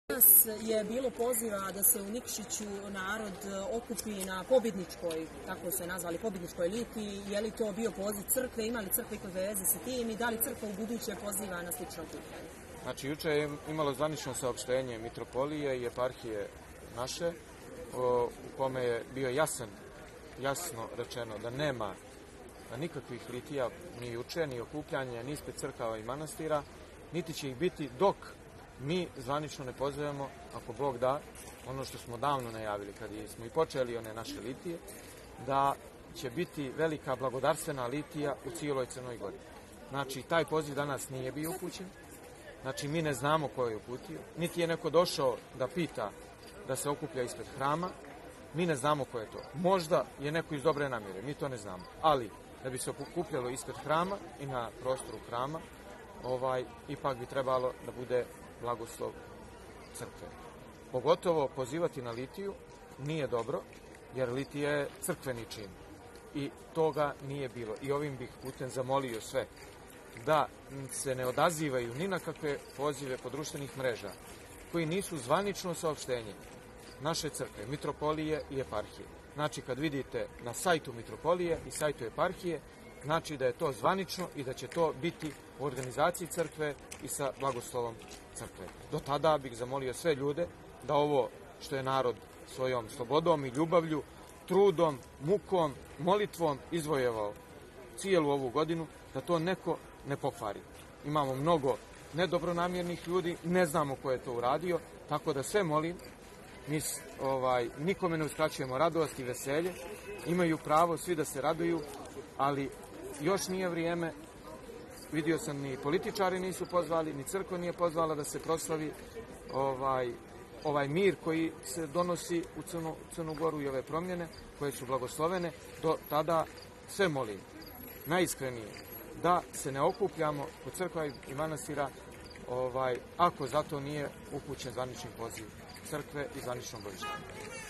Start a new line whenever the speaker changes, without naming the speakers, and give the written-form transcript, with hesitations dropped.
Danas je bilo poziva da se u Nikšiću narod okupi na pobjedničkoj, tako se nazvali, pobjedničkoj litiji. Je li to bio poziv crkve, ima li crkva ikakve veze sa tim i da li crkva u buduće poziva na slično okupljanje?
Znači, juče je imalo zvanično saopštenje mitropolije i eparhije naše, u kome je bio jasno rečeno da nema nikakvih litija ni juče, ni okupljanja, ni ispred crkava i manastira, niti će ih biti dok mi zvanično ne pozovemo, ako Bog da, ono što smo davno najavili kad smo i počeli one naše litije, da će biti velika blagodarstvena litija u cijeloj Crnoj Gori. Znači, taj poziv danas nije bio upućen, znači mi ne znamo ko je uputio, niti je neko došao da pita da se okuplja ispred hrama, mi ne znamo ko je to. Možda je neko iz dobre namjere, mi to ne znamo, ali da bi se okupljalo ispred hrama i na prostoru hrama, ipak bi trebalo da bude blagoslov crkve. Pogotovo pozivati na litiju nije dobro, jer litija je crkveni čin. I toga nije bilo. I ovim bih putem zamolio sve da se ne odazivaju ni na kakve pozive po društvenih mreža koji nisu zvanično saopštenje naše crkve, mitropolije i eparhije. Znači, kad vidite na sajtu mitropolije i sajtu eparhije, znači da je to zvanično i da će to biti u organizaciji crkve i sa blagoslovom crkve. Do tada bih zamolio sve ljude da ovo što je narod svojom slobodom i ljubavlju, trudom, mukom, molitvom izvojevao cijelu ovu godinu, da to neko ne pokvari. Imamo mnogo nedobronamjernih ljudi, ne znamo ko je to uradio, tako da sve molim, mi nikome ne uskraćujemo radost i veselje, imaju pravo svi da se raduju, ali još nije vrijeme. Vidio sam, ni političari nisu pozvali, ni crkva nije pozvala da se proslavi ovaj mir koji se donosi u Crnu Goru i ove promjene koje su blagoslovene. Do tada sve molim, najiskrenije, da se ne okupljamo kod crkva i manastira ako zato nije upućen zvanični poziv crkve i zvanično bojište.